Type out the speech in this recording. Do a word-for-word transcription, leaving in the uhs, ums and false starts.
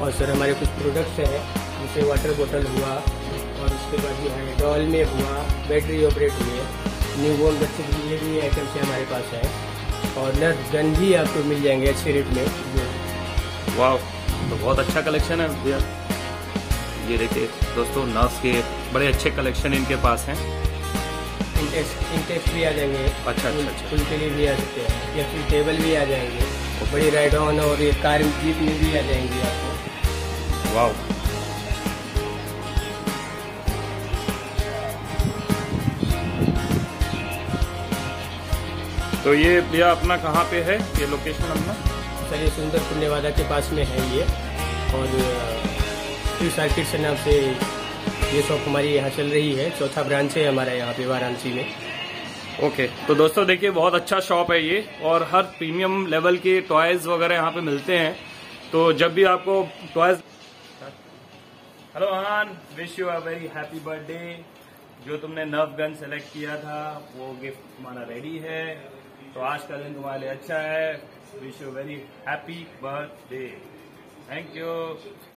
और सर हमारे कुछ प्रोडक्ट्स हैं, जैसे वाटर बोतल हुआ, और उसके बाद जो है डॉल में हुआ, बैटरी ऑपरेट हुए, न्यूबॉर्न बच्चे के लिए भी आइटम्स हमारे पास है, और नर्स गन भी आपको मिल जाएंगे अच्छे रेट में। वाह, तो बहुत अच्छा कलेक्शन है भैया। ये देखिए दोस्तों, नर्स के बड़े अच्छे कलेक्शन इनके पास हैं। इंटेक्स इंटेक्स भी आ जाएंगे। अच्छा अच्छा अच्छा। फुल के लिए भी आ सकते हैं, या फिर टेबल भी आ जाएंगे, बड़ी राइड ऑन और ये कार जीप में भी आ जाएंगी आपको। वाह, तो ये भैया अपना कहाँ पे है ये लोकेशन अपना? सर ये सुंदरपुर नेवादा के पास में है ये, और फ्री सर्किट से नाम से ये शॉप हमारी यहाँ चल रही है। चौथा ब्रांच है हमारा यहाँ पे वाराणसी में। ओके, तो दोस्तों देखिए बहुत अच्छा शॉप है ये, और हर प्रीमियम लेवल के टॉयज वगैरह यहाँ पे मिलते हैं। तो जब भी आपको टॉयज, हेलो आन, wish you a very happy birthday. जो तुमने नर्फ गन सेलेक्ट किया था वो गिफ्ट तुम्हारा रेडी है, तो आज का दिन तुम्हारे लिए अच्छा है। Wish you very happy birthday. Thank you.